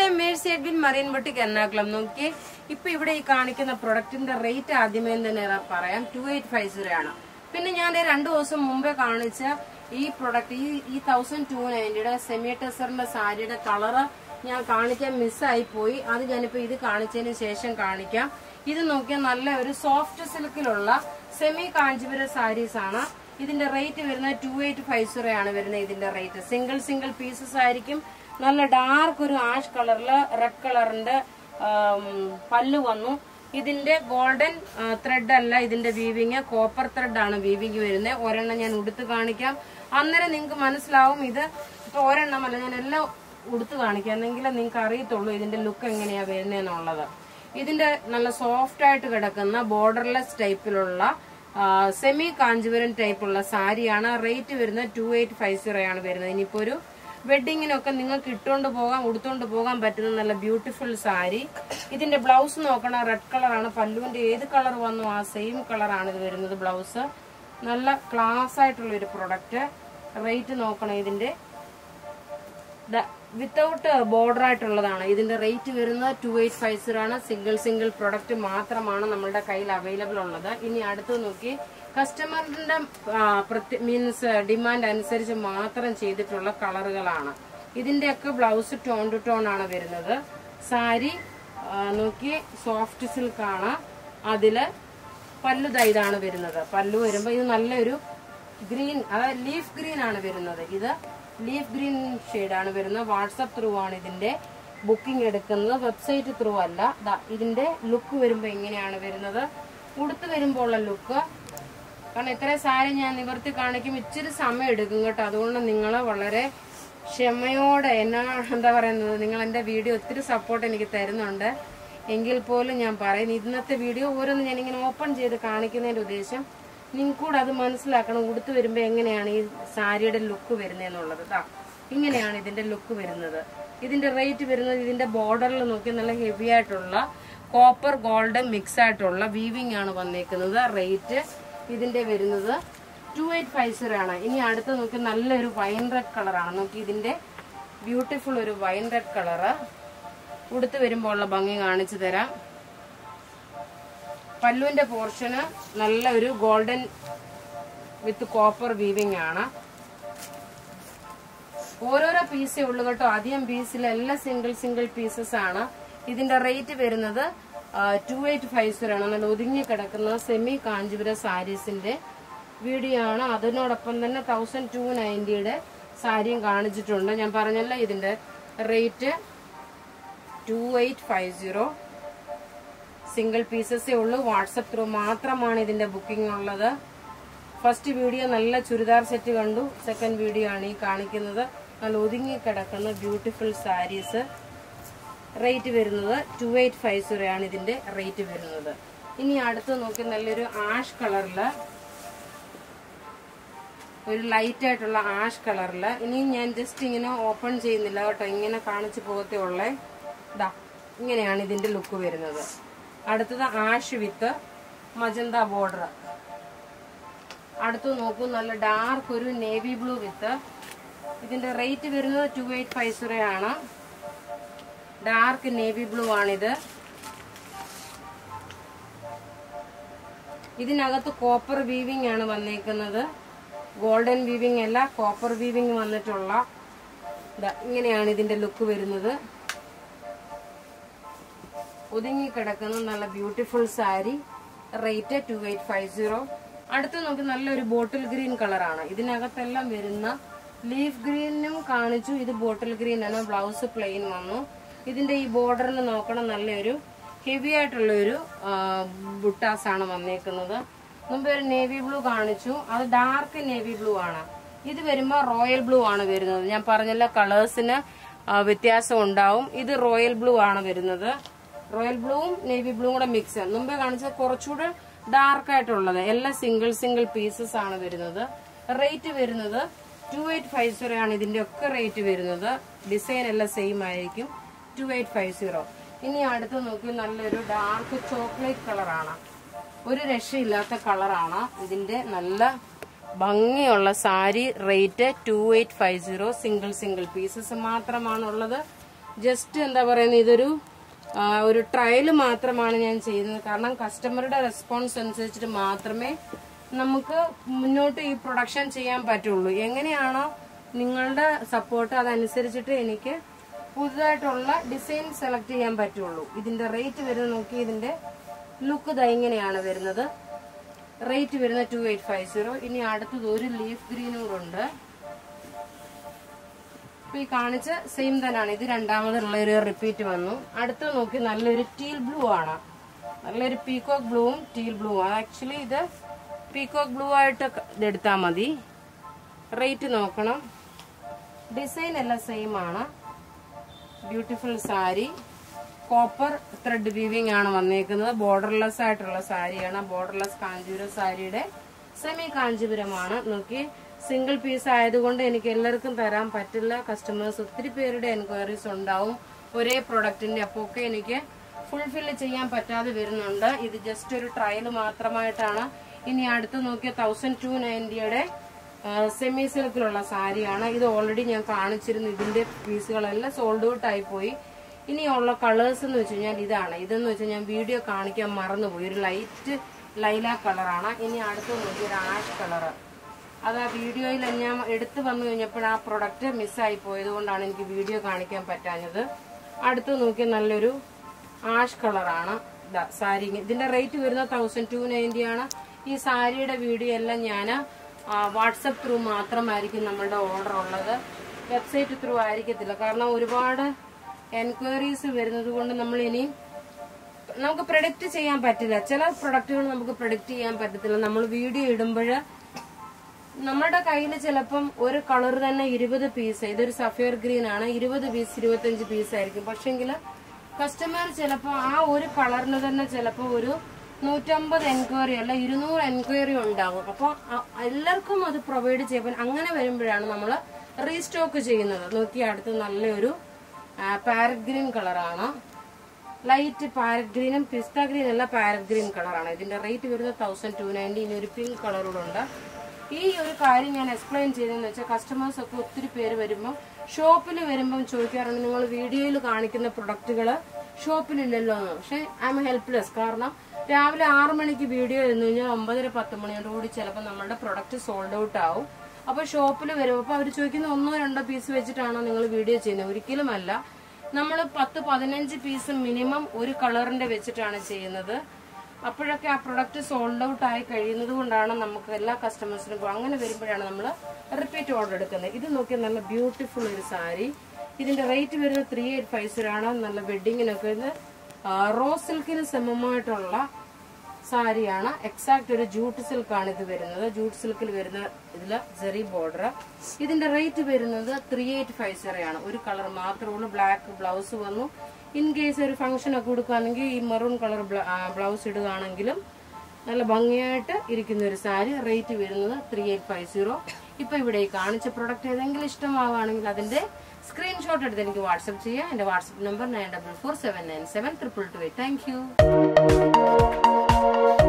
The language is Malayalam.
Mercy Edwin Marine Boutique Ernakulam നോക്കി ഇപ്പോൾ ഇവിടെ ഈ കാണിക്കുന്ന പ്രൊഡക്റ്റിന്റെ റേറ്റ് ആദ്യമേ തന്നെ പറയാം 2850 ആണ്. പിന്നെ ഞാൻ 2 ദിവസം മുമ്പേ കാണിച്ച ഈ പ്രൊഡക്റ്റ് ഈ 1290 യുടെ സെമി ടെസറിന്റെ സാരിയുടെ കളർ ഞാൻ കാണിക്കാൻ മിസ്സായി പോയി. അത് ഞാനിപ്പോൾ ഇത് കാണിച്ചതിന് ശേഷം കാണിക്കാം. ഇത് നോക്കിയാൽ നല്ല ഒരു സോഫ്റ്റ് സിൽക്കിലുള്ള സെമി കാഞ്ചീപുരം സാരീസ് ആണ്. ഇതിന്റെ റേറ്റ് വരുന്നത് 2850 ആണ് വരുന്നത്. ഇതിന്റെ റേറ്റ് സിംഗിൾ പീസസ് ആയിരിക്കും. നല്ല ഡാർക്ക് ഒരു ആഷ് കളറില് റെഡ് കളറിന്റെ പല്ലു വന്നു. ഇതിന്റെ ഗോൾഡൻ ത്രെഡ് അല്ല ഇതിന്റെ വീവിങ്, കോപ്പർ ത്രെഡ് ആണ് വീവിങ് വരുന്നത്. ഒരെണ്ണം ഞാൻ ഉടുത്ത് കാണിക്കാം, അന്നേരം നിങ്ങൾക്ക് മനസ്സിലാവും. ഇത് ഇപ്പൊ ഒരെണ്ണമല്ല, ഞാൻ എല്ലാം ഉടുത്ത് കാണിക്കാം, എന്നെങ്കിലും നിങ്ങൾക്ക് അറിയത്തുള്ളൂ ഇതിന്റെ ലുക്ക് എങ്ങനെയാ വരുന്നതെന്നുള്ളത്. ഇതിന്റെ നല്ല സോഫ്റ്റ് ആയിട്ട് കിടക്കുന്ന ബോർഡർലെസ് ടൈപ്പിലുള്ള സെമി കാഞ്ചീപുരം ടൈപ്പുള്ള സാരിയാണ്. റേറ്റ് വരുന്നത് 2850 ആണ് വരുന്നത്. ഇനിയിപ്പോ ഒരു വെഡിങ്ങിനൊക്കെ നിങ്ങൾക്ക് ഇട്ടുകൊണ്ട് പോകാൻ ഉടുത്തോണ്ട് പോകാൻ പറ്റുന്ന നല്ല ബ്യൂട്ടിഫുൾ സാരി. ഇതിന്റെ ബ്ലൗസ് നോക്കണം, റെഡ് കളറാണ്. പല്ലുവിന്റെ ഏത് കളർ വന്നു ആ സെയിം കളറാണ് ഇത് വരുന്നത്. ബ്ലൗസ് നല്ല ക്ലാസ് ആയിട്ടുള്ള ഒരു പ്രൊഡക്റ്റ്. റേറ്റ് നോക്കണം. ഇതിന്റെ വിത്തൗട്ട് ബോർഡർ ആയിട്ടുള്ളതാണ്. ഇതിന്റെ റേറ്റ് വരുന്നത് 2850 ആണ്. സിംഗിൾ പ്രൊഡക്റ്റ് മാത്രമാണ് നമ്മളുടെ കയ്യിൽ അവൈലബിൾ ഉള്ളത്. ഇനി അടുത്ത് നോക്കി കസ്റ്റമറിന്റെ മീൻസ് ഡിമാൻഡ് അനുസരിച്ച് മാത്രം ചെയ്തിട്ടുള്ള കളറുകളാണ്. ഇതിന്റെയൊക്കെ ബ്ലൗസ് ടോൺ ടു ടോൺ ആണ് വരുന്നത്. സാരി നോക്കി സോഫ്റ്റ് സിൽക്ക് ആണ്. അതില് പല്ലു ഇതാണ് വരുന്നത്. പല്ലു വരുമ്പോ ഇത് നല്ലൊരു ഗ്രീൻ, അതായത് ലീഫ് ഗ്രീൻ ആണ് വരുന്നത്. ഇത് ലീഫ് ഗ്രീൻ ഷെയ്ഡാണ് വരുന്നത്. വാട്സാപ്പ് ത്രൂ ആണ് ഇതിന്റെ ബുക്കിംഗ് എടുക്കുന്നത്, വെബ്സൈറ്റ് ത്രൂ അല്ല. ഇതിന്റെ ലുക്ക് വരുമ്പോ എങ്ങനെയാണ് വരുന്നത്, ഉടുത്ത് വരുമ്പോൾ ഉള്ള ലുക്ക്. കാരണം ഇത്രയും സാരി ഞാൻ നിവർത്തി കാണിക്കും, ഇച്ചിരി സമയം എടുക്കും കേട്ടോ. അതുകൊണ്ട് നിങ്ങൾ വളരെ ക്ഷമയോടെ എന്താ പറയുന്നത്, നിങ്ങൾ എന്റെ വീഡിയോ ഒത്തിരി സപ്പോർട്ട് എനിക്ക് തരുന്നുണ്ട്. എങ്കിൽ പോലും ഞാൻ പറയുന്നു, ഇന്നത്തെ വീഡിയോ ഓരോന്ന് ഞാനിങ്ങനെ ഓപ്പൺ ചെയ്ത് കാണിക്കുന്നതിന്റെ ഉദ്ദേശം നിങ്ങൾക്കൂടെ അത് മനസ്സിലാക്കണം. ഉടുത്ത് വരുമ്പോ എങ്ങനെയാണ് ഈ സാരിയുടെ ലുക്ക് വരുന്നതെന്നുള്ളത്. ഇങ്ങനെയാണ് ഇതിന്റെ ലുക്ക് വരുന്നത്. ഇതിന്റെ റേറ്റ് വരുന്നത്, ഇതിന്റെ ബോർഡറിൽ നോക്കി നല്ല ഹെവി ആയിട്ടുള്ള കോപ്പർ ഗോൾഡ് മിക്സ് ആയിട്ടുള്ള വീവിംഗ് ആണ് വന്നേക്കുന്നത്. റേറ്റ് ഇതിന്റെ വരുന്നത് 2850 ആണ്. ഇനി അടുത്ത് നോക്കി നല്ലൊരു വൈൻ റെഡ് കളറാണ്. നോക്കി ഇതിന്റെ ബ്യൂട്ടിഫുൾ ഒരു വൈൻ റെഡ് കളറ്. ഉടുത്ത് വരുമ്പോൾ ഉള്ള ഭംഗി കാണിച്ചു തരാം. പല്ലുവിന്റെ പോർഷന് നല്ല ഒരു ഗോൾഡൻ വിത്ത് കോപ്പർ വീവിംഗ് ആണ്. ഓരോരോ പീസേ ഉള്ളു കേട്ടോ, അധികം പീസിൽ എല്ലാം സിംഗിൾ പീസസ് ആണ്. ഇതിന്റെ റേറ്റ് വരുന്നത് 2850 ആണ്. നല്ല ഒതുങ്ങി കിടക്കുന്ന സെമി കാഞ്ചീപുരം സാരീസിന്റെ വീഡിയോ ആണ്. അതിനോടൊപ്പം തന്നെ 1290 സാരിയും കാണിച്ചിട്ടുണ്ട്. ഞാൻ പറഞ്ഞല്ലോ ഇതിന്റെ റേറ്റ് 2850. സിംഗിൾ പീസസേ ഉള്ളൂ. വാട്സപ്പ് ത്രൂ മാത്രമാണ് ഇതിന്റെ ബുക്കിംഗ് ഉള്ളത്. ഫസ്റ്റ് വീഡിയോ നല്ല ചുരിദാർ സെറ്റ് കണ്ടു. സെക്കൻഡ് വീഡിയോ ആണ് ഈ കാണിക്കുന്നത്. നല്ല ഒതുങ്ങി കിടക്കുന്ന ബ്യൂട്ടിഫുൾ സാരീസ്. റേറ്റ് വരുന്നത് 2850 ആണ് ഇതിന്റെ റേറ്റ് വരുന്നത്. ഇനി അടുത്ത് നോക്കി നല്ലൊരു ആഷ് കളറില്, ഒരു ലൈറ്റ് ആയിട്ടുള്ള ആഷ് കളറില്. ഇനി ഞാൻ ജസ്റ്റ് ഇങ്ങനെ ഓപ്പൺ ചെയ്യുന്നില്ല കേട്ടോ, ഇങ്ങനെ കാണിച്ചു പോകത്തേ ഉള്ളേ. ഇങ്ങനെയാണ് ഇതിന്റെ ലുക്ക് വരുന്നത്. അടുത്തത് ആഷ് വിത്ത് മജന്ത ബോർഡർ. അടുത്ത് നോക്കൂ, നല്ല ഡാർക്ക് ഒരു നേവി ബ്ലൂ വിത്ത്. ഇതിന്റെ റേറ്റ് വരുന്നത് 2850 ആണ്. ഡാർക്ക് നേവി ബ്ലൂ ആണിത്. ഇതിനകത്ത് കോപ്പർ വീവിംഗ് ആണ് വന്നേക്കുന്നത്. ഗോൾഡൻ വീവിംഗ് അല്ല, കോപ്പർ വീവിംഗ് വന്നിട്ടുള്ള ഇങ്ങനെയാണ് ഇതിന്റെ ലുക്ക് വരുന്നത്. ഒതുങ്ങി കിടക്കുന്ന നല്ല ബ്യൂട്ടിഫുൾ സാരി. റേറ്റ് 2850. അടുത്ത് നമുക്ക് നല്ലൊരു ബോട്ടിൽ ഗ്രീൻ കളറാണ്. ഇതിനകത്തെല്ലാം വരുന്ന ലീഫ് ഗ്രീനും കാണിച്ചു. ഇത് ബോട്ടിൽ ഗ്രീൻ ആണ്. ബ്ലൗസ് പ്ലെയിൻ വന്നു. ഇതിന്റെ ഈ ബോർഡറിൽ നോക്കണം, നല്ലൊരു ഹെവി ആയിട്ടുള്ള ഒരു ബുട്ടാസ് ആണ് വന്നേക്കുന്നത്. മുമ്പ് ഒരു നേവി ബ്ലൂ കാണിച്ചു, അത് ഡാർക്ക് നേവി ബ്ലൂ ആണ്. ഇത് വരുമ്പോ റോയൽ ബ്ലൂ ആണ് വരുന്നത്. ഞാൻ പറഞ്ഞല്ലോ കളേഴ്സിന് വ്യത്യാസം ഉണ്ടാവും. ഇത് റോയൽ ബ്ലൂ ആണ് വരുന്നത്. റോയൽ ബ്ലൂവും നേവി ബ്ലൂവും കൂടെ മിക്സ്. മുമ്പേ കാണിച്ചത് കുറച്ചുകൂടെ ഡാർക്ക് ആയിട്ടുള്ളത്. എല്ലാം സിംഗിൾ പീസസ് ആണ് വരുന്നത്. റേറ്റ് വരുന്നത് 2850 ആണ് ഇതിന്റെ ഒക്കെ റേറ്റ് വരുന്നത്. ഡിസൈൻ എല്ലാം സെയിം ആയിരിക്കും. 2850. ഇനി അടുത്ത് നോക്കി നല്ലൊരു ഡാർക്ക് ചോക്ലേറ്റ് കളറാണ്. ഒരു രക്ഷയില്ലാത്ത കളറാണ്. ഇതിന്റെ നല്ല ഭംഗിയുള്ള സാരി. റേറ്റ് 2850. സിംഗിൾ പീസസ് മാത്രമാണുള്ളത്. ജസ്റ്റ് എന്താ പറയുന്നത്, ഇതൊരു ഒരു ട്രയൽ മാത്രമാണ് ഞാൻ ചെയ്യുന്നത്. കാരണം കസ്റ്റമറുടെ റെസ്പോൺസ് അനുസരിച്ചിട്ട് മാത്രമേ നമുക്ക് മുന്നോട്ട് ഈ പ്രൊഡക്ഷൻ ചെയ്യാൻ പറ്റുള്ളൂ. എങ്ങനെയാണോ നിങ്ങളുടെ സപ്പോർട്ട്, അതനുസരിച്ചിട്ട് എനിക്ക് പുതുതായിട്ടുള്ള ഡിസൈൻ സെലക്ട് ചെയ്യാൻ പറ്റുള്ളൂ. ഇതിന്റെ റേറ്റ് വരുന്നത് നോക്കി, ഇതിന്റെ ലുക്ക് ഇതാ ഇങ്ങനെയാണ് വരുന്നത്. റേറ്റ് വരുന്നത് 2850. ഇനി അടുത്തത് ഒരു ലീഫ് ഗ്രീനൂറുണ്ട്. ഈ കാണിച്ച സെയിം തന്നെയാണ്. ഇത് രണ്ടാമതുള്ള ഒരു റിപ്പീറ്റ് വന്നു. അടുത്ത് നോക്കി നല്ലൊരു ടീൽ ബ്ലൂ ആണ്. നല്ലൊരു പീകോക്ക് ബ്ലൂവും ടീൽ ബ്ലൂവും. ആക്ച്വലി ഇത് പീകോക്ക് ബ്ലൂ ആയിട്ട് ഇതെടുത്താൽ മതി. റേറ്റ് നോക്കണം. ഡിസൈൻ എല്ലാം സെയിം ആണ്. Beautiful sari. Copper thread weaving ആണ് വന്നേക്കുന്നത്. ബോർഡർലെസ് ആയിട്ടുള്ള സാരിയാണ്. ബോർഡർലെസ് കാഞ്ചീപുരം സാരിയുടെ സെമി കാഞ്ചീപുരമാണ്. നോക്കി, സിംഗിൾ പീസ് ആയതുകൊണ്ട് എനിക്ക് എല്ലാവർക്കും തരാൻ പറ്റില്ല. കസ്റ്റമേഴ്സ് ഒത്തിരി പേരുടെ എൻക്വയറീസ് ഉണ്ടാവും ഒരേ പ്രൊഡക്റ്റിന്റെ. അപ്പോൾ ഒക്കെ എനിക്ക് ഫുൾഫിൽ ചെയ്യാൻ പറ്റാതെ വരുന്നുണ്ട്. ഇത് ജസ്റ്റ് ഒരു ട്രയൽ മാത്രമായിട്ടാണ്. ഇനി അടുത്ത് നോക്കിയ 1290യുടെ സെമി സിൽക്കിലുള്ള സാരിയാണ്. ഇത് ഓൾറെഡി ഞാൻ കാണിച്ചിരുന്നു. ഇതിന്റെ പീസുകളെല്ലാം സോൾഡ് ഔട്ട് ആയി പോയി. ഇനിയുള്ള കളേഴ്സ് എന്ന് വെച്ച് കഴിഞ്ഞാൽ ഇതാണ്. ഇതെന്ന് വെച്ചാൽ ഞാൻ വീഡിയോ കാണിക്കാൻ മറന്നുപോയി. ഒരു ലൈറ്റ് ലൈലാ കളറാണ്. ഇനി അടുത്ത് നോക്കി ഒരു ആഷ് കളറ്. അത് ആ വീഡിയോയിൽ ഞാൻ എടുത്തു വന്നു കഴിഞ്ഞപ്പോൾ ആ പ്രൊഡക്റ്റ് മിസ്സായി പോയത് കൊണ്ടാണ് എനിക്ക് വീഡിയോ കാണിക്കാൻ പറ്റാഞ്ഞത്. അടുത്ത് നോക്കി നല്ലൊരു ആഷ് കളറാണ് സാരി. ഇതിന്റെ റേറ്റ് വരുന്നത് 1290 ആണ്. ഈ സാരിയുടെ വീഡിയോ എല്ലാം ഞാൻ വാട്സപ്പ് ത്രൂ മാത്രമായിരിക്കും നമ്മളുടെ ഓർഡർ ഉള്ളത്. വെബ്സൈറ്റ് ത്രൂ ആയിരിക്കത്തില്ല. കാരണം ഒരുപാട് എൻക്വയറീസ് വരുന്നത് കൊണ്ട് നമ്മൾ ഇനി നമുക്ക് പ്രൊഡിക്റ്റ് ചെയ്യാൻ പറ്റില്ല. ചില പ്രൊഡക്റ്റുകൾ നമുക്ക് പ്രൊഡിക്റ്റ് ചെയ്യാൻ പറ്റത്തില്ല. നമ്മൾ വീഡിയോ ഇടുമ്പോൾ നമ്മുടെ കയ്യിൽ ചിലപ്പം ഒരു കളർ തന്നെ 20 പീസ്, ഇതൊരു സഫയർ ഗ്രീൻ ആണ്, 20 പീസ് 25 പീസ് ആയിരിക്കും. പക്ഷെങ്കിൽ കസ്റ്റമർ ചിലപ്പോൾ ആ ഒരു കളറിന് തന്നെ ചിലപ്പോൾ ഒരു 150 എൻക്വയറി അല്ല 200 എൻക്വയറി ഉണ്ടാകും. അപ്പോൾ എല്ലാവർക്കും അത് പ്രൊവൈഡ് ചെയ്യാൻ അങ്ങനെ വരുമ്പോഴാണ് നമ്മൾ റീസ്റ്റോക്ക് ചെയ്യുന്നത്. നോക്കി, അടുത്ത് നല്ലൊരു പാരറ്റ് ഗ്രീൻ കളറാണ്. ലൈറ്റ് പാരറ്റ് ഗ്രീനും പിസ്ത ഗ്രീൻ അല്ല, പാരറ്റ് ഗ്രീൻ കളറാണ്. ഇതിന്റെ റേറ്റ് വരുന്നത് 1290. ഇനി ഒരു പിങ്ക് കളറൂടെ. ഈ ഒരു കാര്യം ഞാൻ എക്സ്പ്ലെയിൻ ചെയ്തതെന്ന് വെച്ചാൽ കസ്റ്റമേഴ്സ് ഒക്കെ ഒത്തിരി പേര് വരുമ്പോൾ ഷോപ്പിൽ വരുമ്പം ചോദിക്കാറുണ്ട്, നിങ്ങൾ വീഡിയോയിൽ കാണിക്കുന്ന പ്രൊഡക്റ്റുകൾ ഷോപ്പിലില്ലല്ലോ എന്ന്. പക്ഷെ ഐ എം ഹെൽപ്ലെസ്. കാരണം രാവിലെ 6 മണിക്ക് വീഡിയോ എന്ന് കഴിഞ്ഞാൽ 9:30-10 മണിയോടുകൂടി ചിലപ്പോൾ നമ്മുടെ പ്രൊഡക്റ്റ് സോൾഡ് ഔട്ട് ആവും. അപ്പൊ ഷോപ്പിൽ വരുമ്പോൾ അപ്പൊ അവർ ചോദിക്കുന്ന 1-2 പീസ് വെച്ചിട്ടാണോ നിങ്ങൾ വീഡിയോ ചെയ്യുന്നത്? ഒരിക്കലുമല്ല. നമ്മൾ 10-15 പീസ് മിനിമം ഒരു കളറിന്റെ വെച്ചിട്ടാണ് ചെയ്യുന്നത്. അപ്പോഴൊക്കെ ആ പ്രൊഡക്റ്റ് സോൾഡ് ഔട്ട് ആയി കഴിയുന്നത് കൊണ്ടാണ് നമുക്ക് എല്ലാ കസ്റ്റമേഴ്സിനും അങ്ങനെ വരുമ്പോഴാണ് നമ്മൾ റിപ്പീറ്റ് ഓർഡർ എടുക്കുന്നത്. ഇത് നോക്കിയാൽ നല്ല ബ്യൂട്ടിഫുൾ ഒരു സാരി. ഇതിന്റെ റേറ്റ് വരുന്നത് 3850 ആണ്. നല്ല വെഡിങ്ങിനൊക്കെ ഇത് റോസ് സിൽക്കിന് സമമായിട്ടുള്ള സാരിയാണ്. എക്സാക്ട് ഒരു ജൂട്ട് സിൽക്കാണ് ഇത് വരുന്നത്. ജൂട്ട് സിൽക്കിൽ വരുന്ന ഇതില് ജെറി ബോർഡർ. ഇതിന്റെ റേറ്റ് വരുന്നത് 3850 ആണ്. ഒരു കളർ മാത്രമേ ഉള്ളൂ. ബ്ലാക്ക് ബ്ലൗസ് വന്നു. ഇൻ കേസ് ഒരു ഫംഗ്ഷൻ ഒക്കെ കൊടുക്കുകയാണെങ്കിൽ ഈ മെറൂൺ കളർ ബ്ലൗസ് ഇടുകയാണെങ്കിലും നല്ല ഭംഗിയായിട്ട് ഇരിക്കുന്ന ഒരു സാരി. റേറ്റ് വരുന്നത് 3850. ഇപ്പൊ ഇവിടെ കാണിച്ച പ്രൊഡക്റ്റ് ഏതെങ്കിലും ഇഷ്ടമാവുകയാണെങ്കിൽ അതിന്റെ സ്ക്രീൻഷോട്ട് എടുത്ത് എനിക്ക് വാട്സ്ആപ്പ് ചെയ്യാം. എന്റെ വാട്സ്ആപ്പ് നമ്പർ 9447972228. Thank you.